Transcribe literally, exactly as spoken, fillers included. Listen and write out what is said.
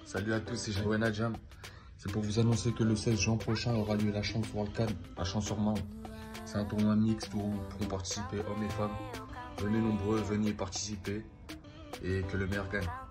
Salut à tous, c'est Jaouan Adjam. C'est pour vous annoncer que le seize juin prochain aura lieu la Chance World Cup à Champs-sur-Marne. C'est un tournoi mixte où pourront participer hommes et femmes. Venez nombreux, venez y participer et que le meilleur gagne.